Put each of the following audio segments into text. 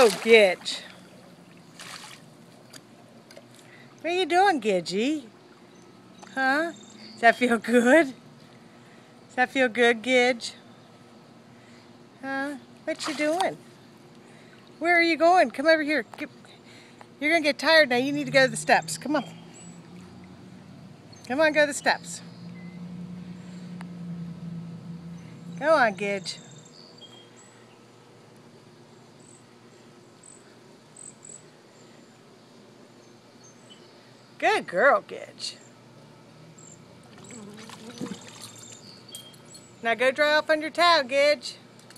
Oh, Gidge. What are you doing, Gidgey? Huh? Does that feel good? Does that feel good, Gidge? Huh? What you doing? Where are you going? Come over here. You're going to get tired now. You need to go to the steps. Come on. Come on, go to the steps. Go on, Gidge. Good girl, Gidge. Now go dry off on your towel, Gidge.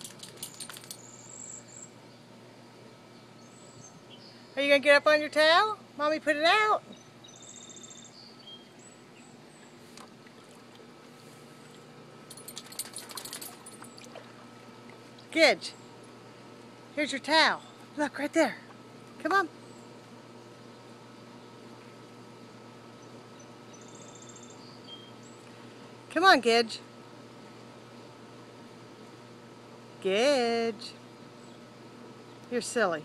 Are you going to get up on your towel? Mommy put it out. Gidge, here's your towel. Look, right there. Come on. Come on, Gidge. Gidge. You're silly.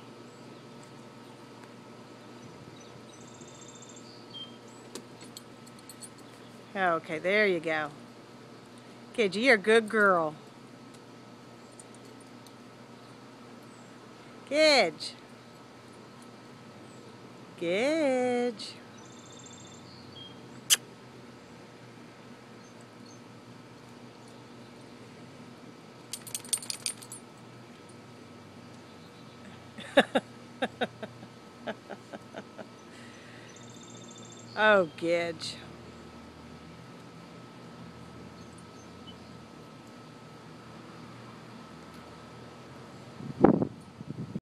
Okay, there you go. Gidge, you're a good girl. Gidge. Gidge. Oh, Gidge.